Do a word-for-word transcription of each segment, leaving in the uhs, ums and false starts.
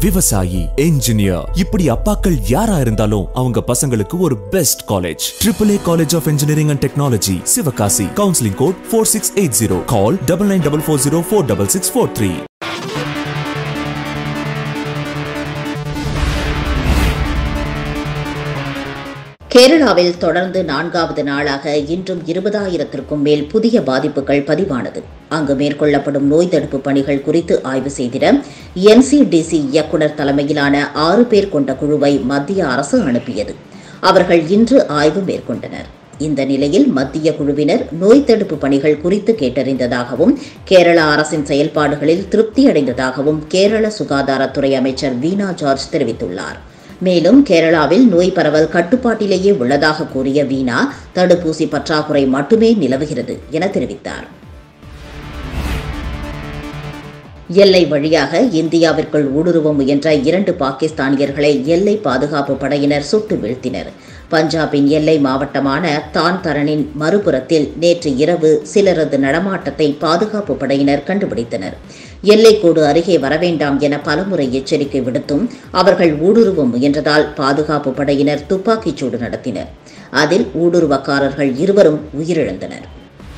விவசாயி, என்ஜினியர், இப்படி அப்பாக்கள் யாரா இருந்தாலும் அவங்க பசங்களுக்கு ஒரு best college. Triple A college of engineering and technology, Sivakasi. Counselling code four six eight zero. Call double nine double four zero four double six four three. கேரளாவில் தொடர்ந்து நான்காவது நாளாக இன்றும் இருபதாயிரத்திற்கும் மேல் புதிய பாதிப்புகள் பதிவானது. அங்கு மேற்கொள்ளப்படும் நோய் தடுப்பு பணிகள் குறித்து ஆய்வு செய்திட என்சிடிசி இயக்குநர் தலைமையிலான ஆறு பேர் கொண்ட குழுவை மத்திய அரசு அனுப்பியது. அவர்கள் இன்று ஆய்வு மேற்கொண்டனர். இந்த நிலையில் மத்திய குழுவினர் நோய் தடுப்பு பணிகள் குறித்து கேட்டறிந்ததாகவும் கேரள அரசின் செயல்பாடுகளில் திருப்தியடைந்ததாகவும் கேரள சுகாதாரத்துறை அமைச்சர் வீணா ஜார்ஜ் தெரிவித்துள்ளார். மேலும் கேரளாவில் நோய் பரவல் கட்டுப்பாட்டிலேயே உள்ளதாக கூறிய வீணா, தடுப்பூசி பற்றாக்குறை மட்டுமே நிலவுகிறது என தெரிவித்தார். எல்லை வழியாக இந்தியாவிற்குள் ஊடுருவ முயன்ற இரண்டு பாகிஸ்தானியர்களை எல்லை பாதுகாப்பு படையினர் சுட்டு வீழ்த்தினர். பஞ்சாபின் எல்லை மாவட்டமான தான் தரனின் மறுபுறத்தில் நேற்று இரவு சிலரது நடமாட்டத்தை பாதுகாப்பு படையினர் கண்டுபிடித்தனர். எல்லைக்கோடு அருகே வரவேண்டாம் என பலமுறை எச்சரிக்கை விடுத்தும் அவர்கள் ஊடுருவ முயன்றதால் பாதுகாப்பு படையினர் துப்பாக்கிச் சூடு நடத்தினர். அதில் ஊடுருவக்காரர்கள் இருவரும் உயிரிழந்தனர்.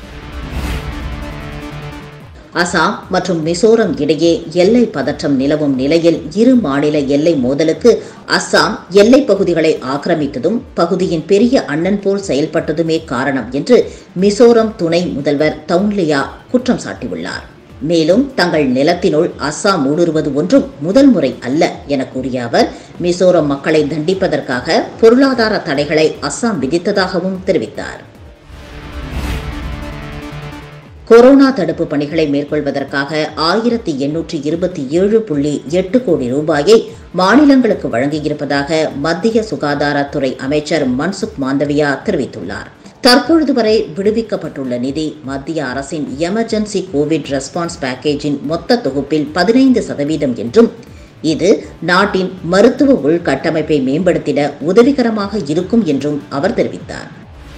அசாம் மற்றும் மிசோரம் இடையே எல்லை பதற்றம் நிலவும் நிலையில் இரு மாநில எல்லை மோதலுக்கு அசாம் எல்லைப் பகுதிகளை ஆக்கிரமித்ததும் பகுதியின் பெரிய அண்ணன் போல் செயல்பட்டதுமே காரணம் என்று மிசோரம் துணை முதல்வர் தவுன்லியா குற்றம் சாட்டியுள்ளார். மேலும் தங்கள் நிலத்தினுள் அசாம் ஊடுருவது ஒன்றும் முதல் முறை அல்ல என கூறிய அவர், மிசோரம் மக்களை தண்டிப்பதற்காக பொருளாதார தடைகளை அசாம் விதித்ததாகவும் தெரிவித்தார். கொரோனா தடுப்பு பணிகளை மேற்கொள்வதற்காக ஆயிரத்தி எண்ணூற்றி இருபத்தி ஏழு புள்ளி எட்டு கோடி ரூபாயை மாநிலங்களுக்கு வழங்கியிருப்பதாக மத்திய சுகாதாரத்துறை அமைச்சர் மன்சுக் மாண்டவியா தெரிவித்துள்ளார். தற்பொழுது வரை விடுவிக்கப்பட்டுள்ள நிதி மத்திய அரசின் எமர்ஜென்சி கோவிட் ரெஸ்பான்ஸ் பேக்கேஜின் மொத்த தொகுப்பில் பதினைந்து சதவீதம் என்றும் இது நாட்டின் மருத்துவ உள்கட்டமைப்பை மேம்படுத்திட உதவிகரமாக இருக்கும் என்றும் அவர் தெரிவித்தார்.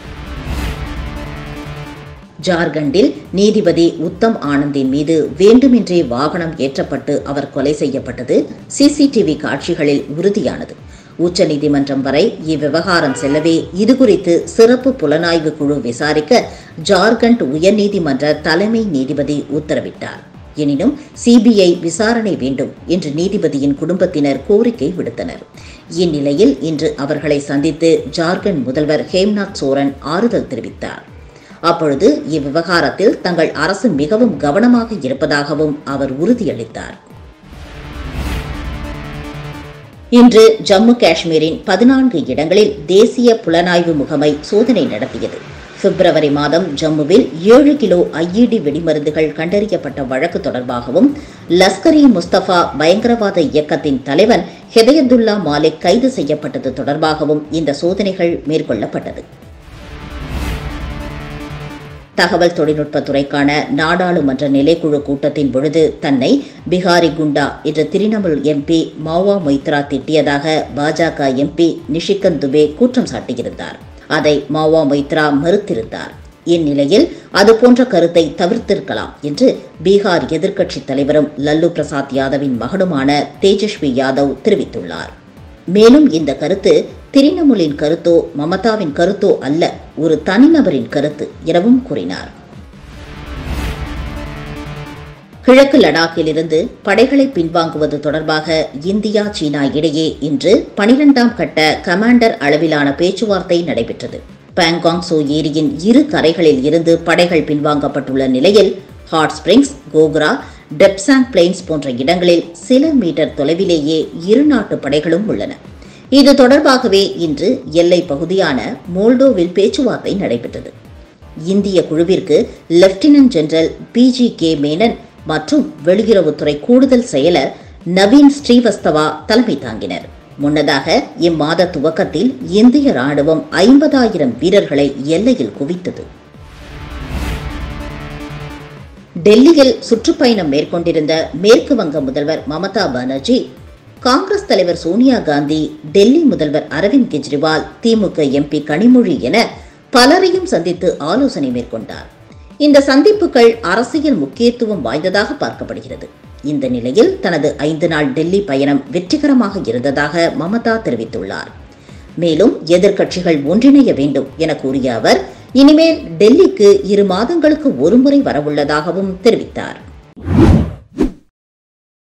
ஜார்க்கண்டில் நீதிபதி உத்தம் ஆனந்தின் மீது வேண்டுமென்றே வாகனம் ஏற்றப்பட்டு அவர் கொலை செய்யப்பட்டது சிசிடிவி காட்சிகளில் உறுதியானது. உச்சநீதிமன்றம் வரை இவ்விவகாரம் செல்லவே இதுகுறித்து சிறப்பு புலனாய்வு குழு விசாரிக்க ஜார்க்கண்ட் உயர்நீதிமன்ற தலைமை நீதிபதி உத்தரவிட்டார். எனினும் சிபிஐ விசாரணை வேண்டும் என்று நீதிபதியின் குடும்பத்தினர் கோரிக்கை விடுத்தனர். இந்நிலையில் இன்று அவர்களை சந்தித்து ஜார்க்கண்ட் முதல்வர் ஹேம்நாத் சோரன் ஆறுதல் தெரிவித்தார். அப்பொழுது இவ்விவகாரத்தில் தங்கள் அரசு மிகவும் கவனமாக இருப்பதாகவும் அவர் உறுதியளித்தார். இன்று ஜம்மு காஷ்மீரின் பதினான்கு இடங்களில் தேசிய புலனாய்வு முகமை சோதனை நடத்தியது. பிப்ரவரி மாதம் ஜம்முவில் ஏழு கிலோ ஐஇடி வெடிமருந்துகள் கண்டறியப்பட்ட வழக்கு தொடர்பாகவும் லஷ்கர் இ முஸ்தபா பயங்கரவாத இயக்கத்தின் தலைவன் ஹிதயத்துல்லா மாலிக் கைது செய்யப்பட்டது தொடர்பாகவும் இந்த சோதனைகள் மேற்கொள்ளப்பட்டது. தகவல் தொழில்நுட்பத்துறைக்கான நாடாளுமன்ற நிலைக்குழு கூட்டத்தின் பொழுது தன்னை பிகாரி குண்டா என்று திரிணாமுல் எம்பி மாவா மொய்த்ரா திட்டியதாக பாஜக எம்பி நிஷிகந்த் துபே குற்றம் சாட்டியிருந்தார். அதை மாவா மொய்த்ரா மறுத்திருந்தார். இந்நிலையில் அதுபோன்ற கருத்தை தவிர்த்திருக்கலாம் என்று பீகார் எதிர்க்கட்சித் தலைவரும் லல்லு பிரசாத் யாதவின் மகனுமான தேஜஸ்வி யாதவ் தெரிவித்துள்ளார். மேலும் இந்த கருத்து திரிணாமுலின் கருத்தோ மமதாவின் கருத்தோ அல்ல, ஒரு தனிநபரின் கருத்து எனவும் கூறினார். கிழக்கு லடாக்கில் இருந்து படைகளை பின்வாங்குவது தொடர்பாக இந்தியா சீனா இடையே இன்று பனிரெண்டாம் கட்ட கமாண்டர் அளவிலான பேச்சுவார்த்தை நடைபெற்றது. பாங்காங் சோ ஏரியின் இரு கரைகளில் இருந்து படைகள் பின்வாங்கப்பட்டுள்ள நிலையில் hot springs, Gogra, Depsang plains போன்ற இடங்களில் சில மீட்டர் தொலைவிலேயே இரு நாட்டு படைகளும் உள்ளன. இது தொடர்பாகவே இன்று எல்லை பகுதியான மோல்டோவில் பேச்சுவார்த்தை நடைபெற்றது. இந்திய குழுவிற்கு lieutenant general P G K Menon மற்றும் வெளியுறவுத்துறை கூடுதல் செயலர் நவீன் ஸ்ரீவஸ்தவா தலைமை தாங்கினர். முன்னதாக இம்மாத துவக்கத்தில் இந்திய ராணுவம் ஐம்பதாயிரம் வீரர்களை எல்லையில் குவித்தது. டெல்லியில் சுற்றுப்பயணம் மேற்கொண்டிருந்த மேற்கு வங்க முதல்வர் மமதா பானர்ஜி, காங்கிரஸ் தலைவர் சோனியா காந்தி, டெல்லி முதல்வர் அரவிந்த் கெஜ்ரிவால், திமுக எம்பி கனிமொழி என பலரையும் சந்தித்து ஆலோசனை மேற்கொண்டார். இந்த சந்திப்புகள் அரசியல் முக்கியத்துவம் வாய்ந்ததாக பார்க்கப்படுகிறது. இந்த நிலையில் தனது ஐந்து நாள் டெல்லி பயணம் வெற்றிகரமாக இருந்ததாக மமதா தெரிவித்துள்ளார். மேலும் எதிர்க்கட்சிகள் ஒன்றிணைய வேண்டும் என கூறிய அவர், இனிமேல் டெல்லிக்கு இரு மாதங்களுக்கு ஒருமுறை வரவுள்ளதாகவும் தெரிவித்தார்.